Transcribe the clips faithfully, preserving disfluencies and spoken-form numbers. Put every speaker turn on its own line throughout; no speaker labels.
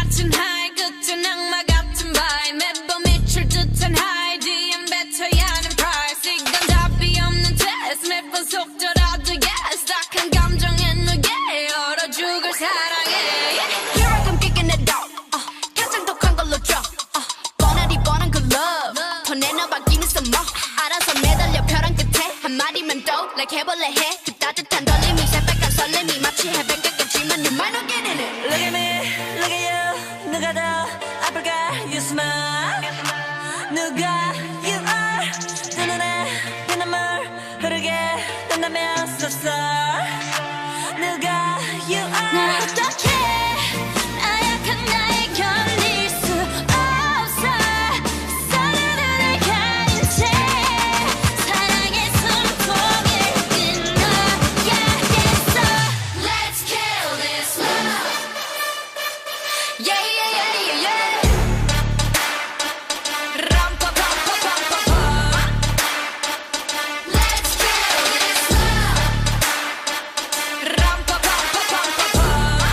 같은 high 끝은 악마 같은 vibe 매번 미칠 듯한 high 뒤엔 뱉어야 하는 price 이건 답이 없는 test 매번 속더라도 yes 딱한 감정에 누게 얼어 죽을 사랑해 Here I come kicking it out uh, 가장 독한 걸로 drop uh, 뻔하디 뻔한 그 love 더 내놔봐 give me some more 알아서 매달려 벼랑 끝에 한마디만 더 like 해볼래 해 그 따뜻한 떨림이 새빨간 설렘이 마치 해변 가깝지만 you might not get in it
Look at me, look at you 누가 더 아플까 you smile 누가 you are 두 눈에 피눈물 흐르게 된다면 so sorry 누가 you are
나 어떡해 나약한 나에 걸릴 수 없어 서로를 가린 채 사랑의 숨통을 끊어야겠어 Let's kill this love Yeah yeah yeah yeah yeah 람파파파파파파 Let's kill this love 람파파파파파파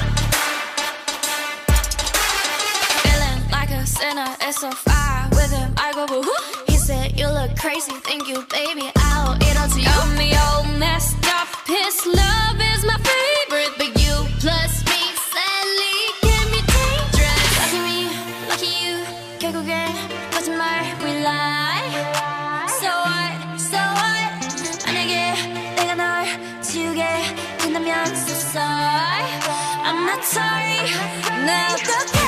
Feeling like a sinner, it's so far with him I go boo hoo He said you look crazy, thank you baby I'll eat all to you Got me all messed up, his love is my favorite But you plus me sadly can be dangerous Lucky me, lucky you 결국엔 거짓말 we lie So what, so what 만약에 내가 널 지우게 된다면 so sorry I'm not sorry 나 어떡해